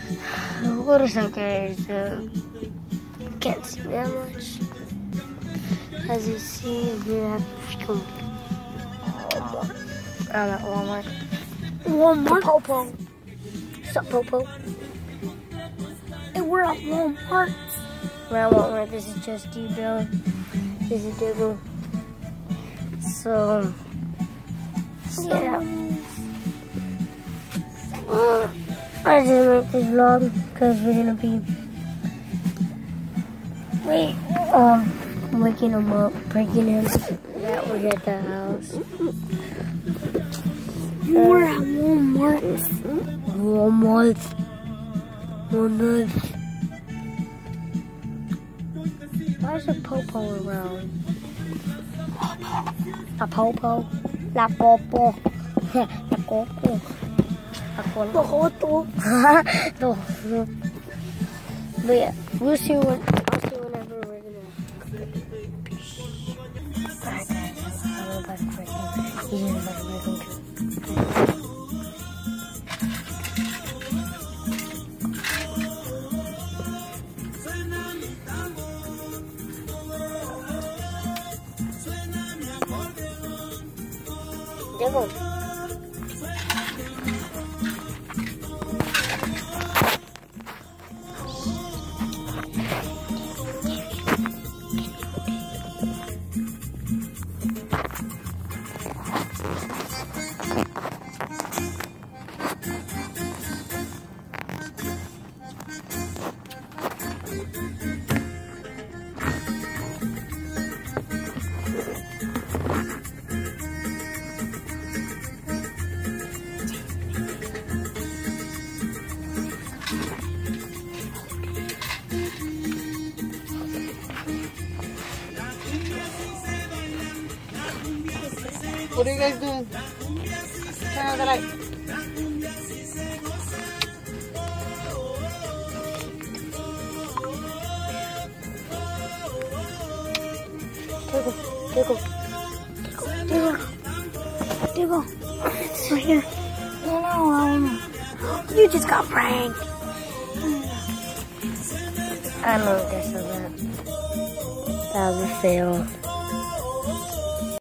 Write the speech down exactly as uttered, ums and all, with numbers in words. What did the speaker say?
What is okay? So can't see that much. As you see, we have to I'm at Walmart. Walmart? Popo. What's up, Popo? And we're at Walmart. We're at Walmart. This is just D-Bill. This is Diggle. So, yeah. Uh, I didn't make this vlog because we're gonna be wait, um, waking him up, breaking him. Yeah, we're at the house. We're at Walmart. Walmart. Walmart. Why is a Popo around? A Popo? La Popo. La Coco. La Coco. No. But yeah, we'll see what, I'll see whenever we're gonna. Alright guys, I'm about to break him. He's about to break him too. Devil. What are you guys doing? Turn on the light. Diggle, Diggle, Diggle. Diggle. It's right here. No, no, um, you just got pranked. I know this is that. That was a fail.